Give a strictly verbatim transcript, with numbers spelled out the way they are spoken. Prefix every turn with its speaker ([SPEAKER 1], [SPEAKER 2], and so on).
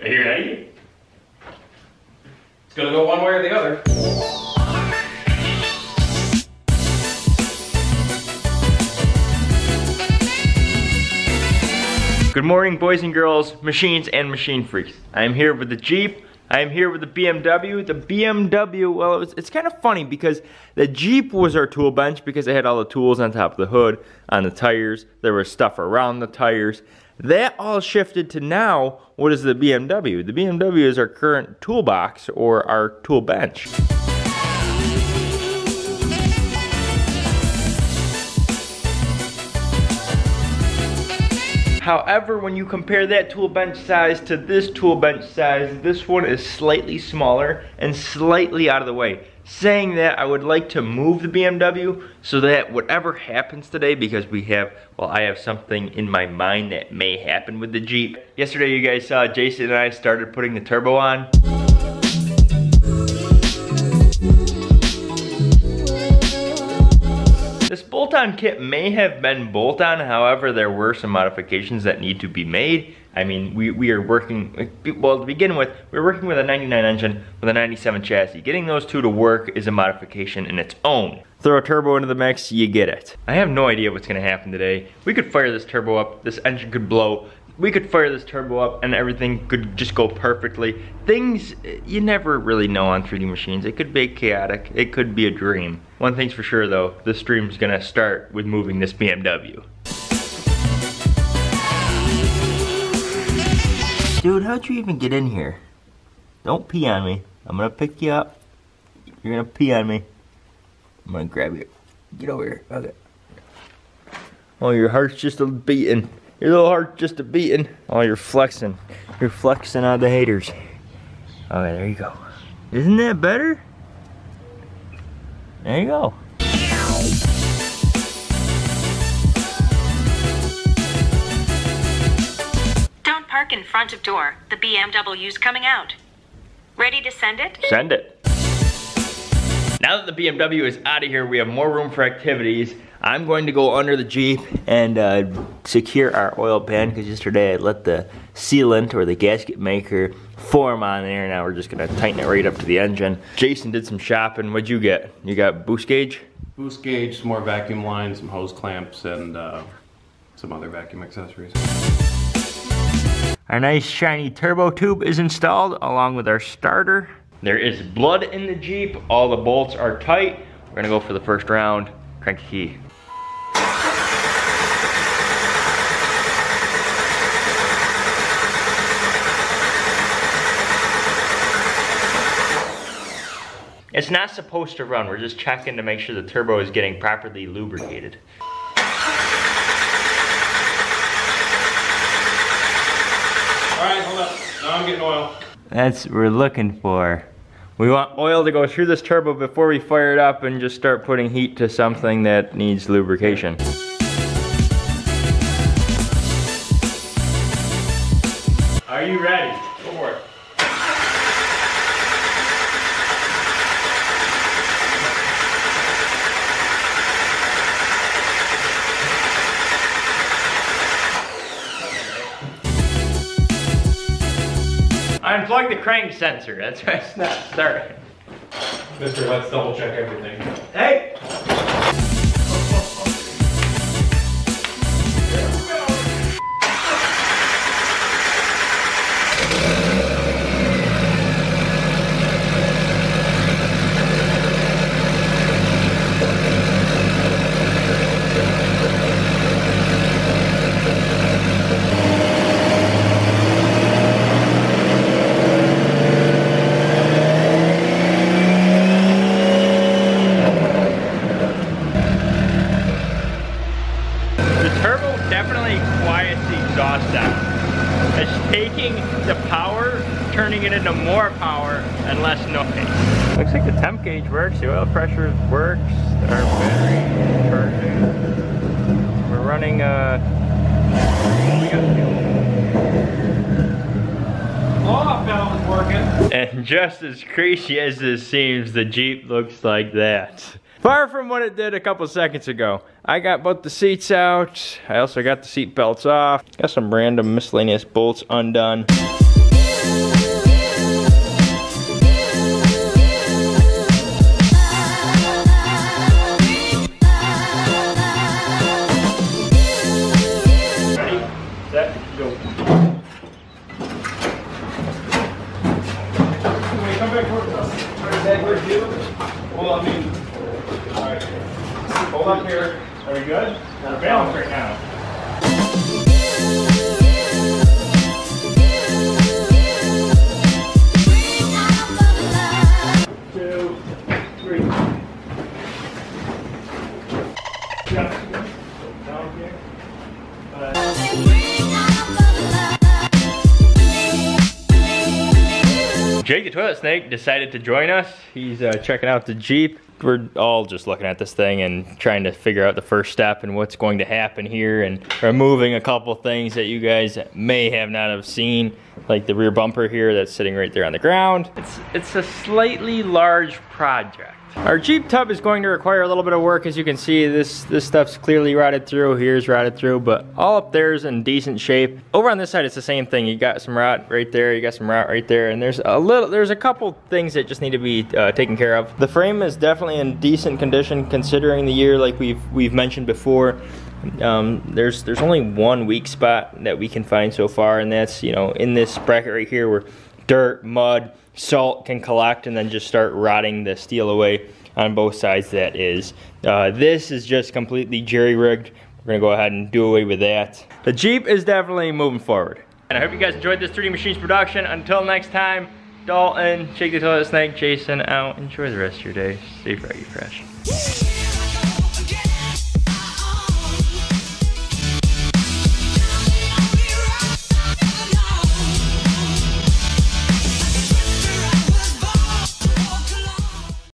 [SPEAKER 1] Are you ready? It's gonna go one way or the other. Good morning, boys and girls, machines and machine freaks. I am here with the Jeep. I am here with the B M W. The B M W, well, it was, it's kind of funny because the Jeep was our tool bench because it had all the tools on top of the hood, on the tires. There was stuff around the tires. That all shifted to now, what is the B M W? The B M W is our current toolbox or our tool bench. However, when you compare that tool bench size to this tool bench size, this one is slightly smaller and slightly out of the way. Saying that, I would like to move the B M W so that whatever happens today, because we have, well, I have something in my mind that may happen with the Jeep. Yesterday you guys saw Jason and I started putting the turbo on. This bolt-on kit may have been bolt-on, however, there were some modifications that need to be made. I mean, we, we are working, well, to begin with, we're working with a ninety-nine engine with a ninety-seven chassis. Getting those two to work is a modification in its own. Throw a turbo into the mix, you get it. I have no idea what's gonna happen today. We could fire this turbo up, this engine could blow. We could fire this turbo up and everything could just go perfectly. Things, you never really know on three D machines. It could be chaotic, it could be a dream. One thing's for sure though, this stream's gonna start with moving this B M W. Dude, how'd you even get in here? Don't pee on me. I'm gonna pick you up. You're gonna pee on me. I'm gonna grab you. Get over here, okay. Oh, your heart's just a beating. Your little heart just a beating. Oh, you're flexing. You're flexing on the haters. Okay, there you go. Isn't that better? There you go.
[SPEAKER 2] Don't park in front of door. The B M W's coming out. Ready to send it?
[SPEAKER 1] Send it. Now that the B M W is out of here, we have more room for activities. I'm going to go under the Jeep and uh, secure our oil pan because yesterday I let the sealant or the gasket maker form on there. Now we're just gonna tighten it right up to the engine. Jason did some shopping. What'd you get? You got boost gauge?
[SPEAKER 3] Boost gauge, some more vacuum lines, some hose clamps, and uh, some other vacuum accessories.
[SPEAKER 1] Our nice shiny turbo tube is installed along with our starter. There is blood in the Jeep. All the bolts are tight. We're gonna go for the first round. Crank the key. It's not supposed to run. We're just checking to make sure the turbo is getting properly lubricated.
[SPEAKER 3] All right, hold up. Now I'm getting oil.
[SPEAKER 1] That's what we're looking for. We want oil to go through this turbo before we fire it up and just start putting heat to something that needs lubrication. Are you ready?
[SPEAKER 3] Go for it.
[SPEAKER 1] I unplugged the crank sensor, that's why it's not starting.
[SPEAKER 3] Mister, let's double check everything.
[SPEAKER 1] Hey! Turning it into more power and less noise. Looks like the temp gauge works, the oil pressure works, our battery charging. We're running uh we got fuel.
[SPEAKER 3] Off valve is working.
[SPEAKER 1] And just as crazy as this seems, the Jeep looks like that. Far from what it did a couple seconds ago. I got both the seats out. I also got the seat belts off. Got some random miscellaneous bolts undone. Well, I mean, all right. Hold up here. Are we good? We're balanced right now. Two, three. Just down here. Jake the Toilet Snake decided to join us. He's uh, checking out the Jeep. We're all just looking at this thing and trying to figure out the first step and what's going to happen here, and removing a couple things that you guys may have not have seen, like the rear bumper here that's sitting right there on the ground. It's, it's a slightly large project. Our Jeep tub is going to require a little bit of work. As you can see, this this stuff's clearly rotted through, here's rotted through, but all up there is in decent shape. Over on this side, it's the same thing. You got some rot right there, you got some rot right there, and there's a little, there's a couple things that just need to be uh, taken care of. The frame is definitely in decent condition considering the year, like we've we've mentioned before. Um, there's there's only one weak spot that we can find so far, and that's, you know, in this bracket right here where dirt, mud, salt can collect and then just start rotting the steel away on both sides. That is. Uh, this is just completely jerry-rigged. We're gonna go ahead and do away with that. The Jeep is definitely moving forward. And I hope you guys enjoyed this three D Machines production. Until next time, Dalton, Jake the Toilet Snake, Jason out. Enjoy the rest of your day. Stay froggy fresh.